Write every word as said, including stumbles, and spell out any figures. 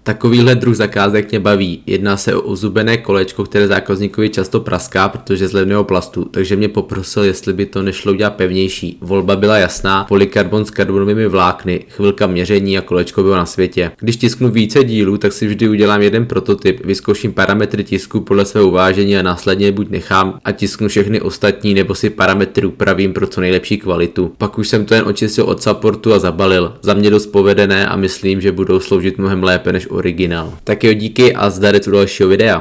Takovýhle druh zakázek mě baví. Jedná se o uzubené kolečko, které zákazníkovi často praská, protože z levného plastu, takže mě poprosil, jestli by to nešlo udělat pevnější. Volba byla jasná, polykarbon s karbonovými vlákny, chvilka měření a kolečko bylo na světě. Když tisknu více dílů, tak si vždy udělám jeden prototyp, vyzkouším parametry tisku podle svého uvážení a následně buď nechám a tisknu všechny ostatní, nebo si parametry upravím pro co nejlepší kvalitu. Pak už jsem to jen očistil od supportu a zabalil. Za mě dost povedené a myslím, že budou sloužit mnohem lépe než originál. Tak jo, díky a zdarec u dalšího videa.